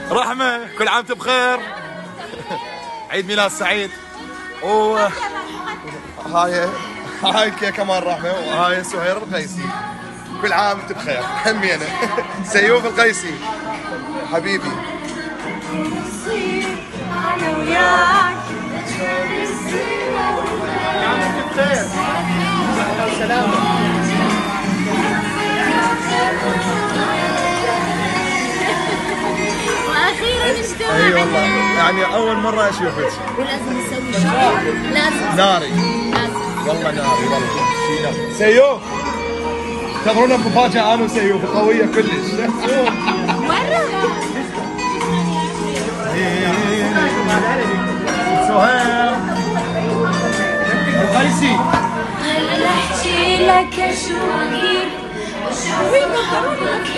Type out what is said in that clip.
رحمة كل عام وانت بخير. عيد ميلاد سعيد. هاي كمان رحمة، وهاي سهير القيسي. كل عام وانت بخير. همي انا سيوف القيسي حبيبي. انا وياك كل عام وانت بخير. سلامة. واخيرا اجتمعنا. اي والله يعني اول مرة اشوفك. ولازم نسوي شيء، لازم ناري. لازم والله ناري والله شيء ناري. سيوف انتظرونا بمفاجأة انا وسيوف قوية كلش. مرة سهير القيسي. هلا احكي لك شو غير وشو